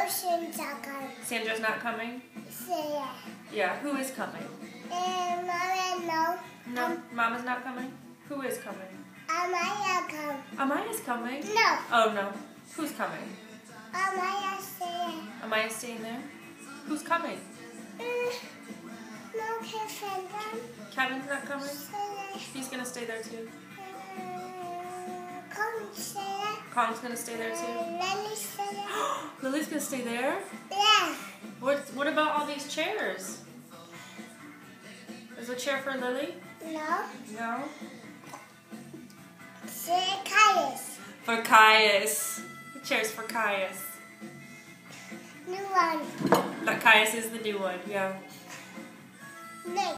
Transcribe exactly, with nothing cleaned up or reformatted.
Sandra's coming. Sandra's not coming? Yeah. Yeah, who is coming? And Mama, no. No, Um, Mama's not coming? Who is coming? Amaya come. Amaya's coming? No. Oh, no. Who's coming? Amaya stay. Amaya's staying there? Who's coming? Mm, no, Kevin. Kevin's not coming? Stay. He's gonna stay there too. Uh, come stay. Kong's gonna stay there too. Uh, Let me stay. Lily's gonna stay there? Yeah. What, what about all these chairs? Is a chair for Lily? No. No? Say Caius. For Caius. The chair's for Caius. New one. That Caius is the new one, yeah. No.